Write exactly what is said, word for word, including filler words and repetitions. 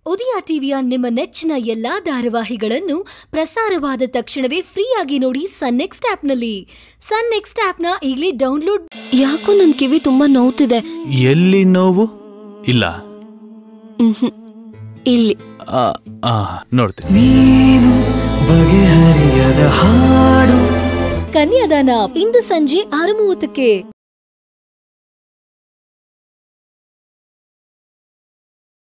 ಉದಯ ಟಿವಿಯ ನಿಮ್ಮ ನೆಚ್ಚಿನ ಎಲ್ಲಾ ಧಾರಾವಾಹಿಗಳನ್ನು ಪ್ರಸಾರವಾದ ತಕ್ಷಣವೇ ಫ್ರೀಯಾಗಿ ನೋಡಿ ಸನ್ ನೆಕ್ಸ್ಟ್ ಆಪ್ನಲ್ಲಿ. ಸನ್ ನೆಕ್ಸ್ಟ್ ಆಪ್ನ ಈಗಲೇ ಡೌನ್ಲೋಡ್. ಯಾಕೋ ನನ್ನ ಕಿವಿ ತುಂಬಾ ನೋವ್ತಿದೆ. ಎಲ್ಲಿ ನೋವು? ಇಲ್ಲ ಇಲ್ಲಿ ನೋಡ್ತೀನಿ. ಕನ್ಯಾದಾನ ಇಂದು ಸಂಜೆ ಆರು ಮೂವತ್ತಕ್ಕೆ.